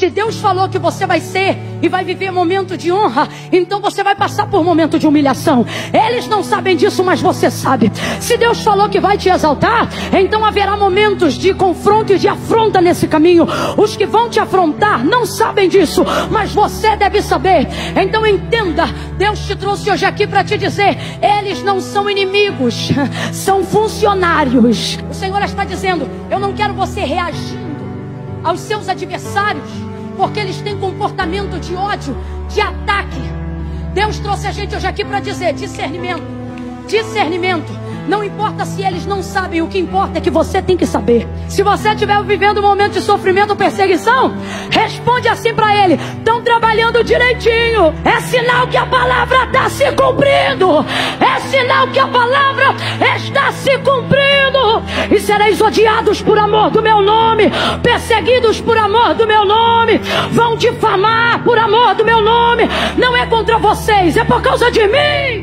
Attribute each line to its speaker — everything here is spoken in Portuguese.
Speaker 1: Se Deus falou que você vai ser e vai viver momento de honra, então você vai passar por momento de humilhação. Eles não sabem disso, mas você sabe. Se Deus falou que vai te exaltar, então haverá momentos de confronto e de afronta nesse caminho. Os que vão te afrontar não sabem disso, mas você deve saber. Então entenda, Deus te trouxe hoje aqui para te dizer: eles não são inimigos, são funcionários. O Senhor está dizendo: eu não quero você reagindo aos seus adversários, porque eles têm comportamento de ódio, de ataque. Deus trouxe a gente hoje aqui para dizer: discernimento, discernimento. Não importa se eles não sabem, o que importa é que você tem que saber. Se você estiver vivendo um momento de sofrimento ou perseguição, responde assim para ele: estão trabalhando direitinho. É sinal que a palavra está se cumprindo. É sinal que a palavra está se cumprindo. E sereis odiados por amor do meu nome, perseguidos por amor do meu nome, vão difamar por amor do meu nome. Não é contra vocês, é por causa de mim.